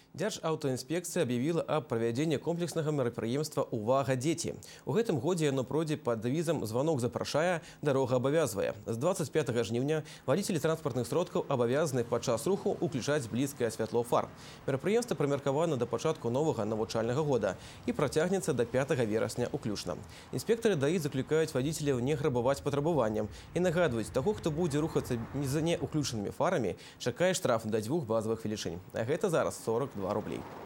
Дзяржаўтаінспекцыя объявила о проведении комплексного мерапрыемства «Увага, дети». У гэтым годзе оно пройдзе под девизом «Звонок запрашае, дорога обовязывая». С 25 жніўня водители транспортных сродкаў обовязаны падчас руху уключаць блізкае святло фар. Мерапрыемства прымеркавана до пачатку новага навучальнага года и протягнется до 5 верасня уключна. Инспекторы ДАИ закликают водителей не грабовать патрабаванням и нагадывать того, кто будет рухаться за неуключенными фарами, чакае штраф до 2 базовых велічынь. А гэта зараз 42 рублей.